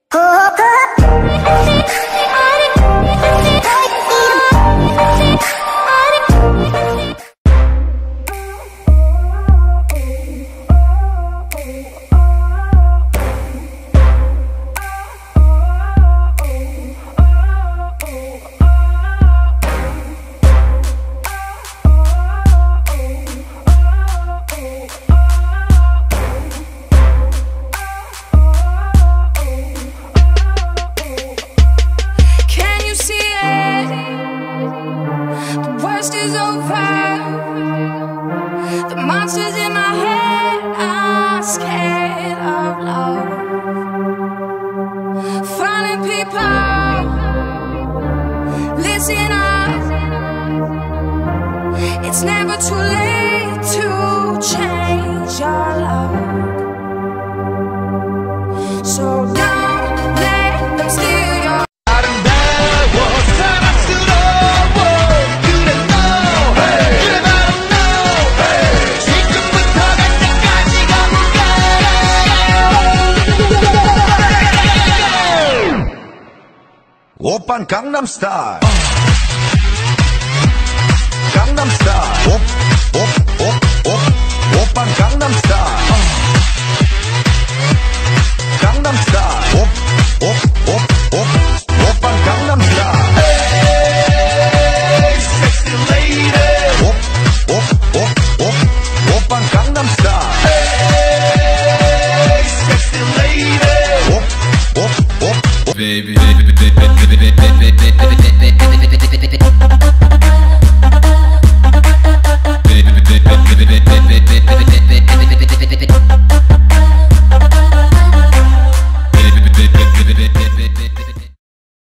Monsters in my head are scared of love. Finding people, listen up. It's never too late to change your love. So don't let them steal your 오빤 강남스타일 강남스타일 오빤 강남스타일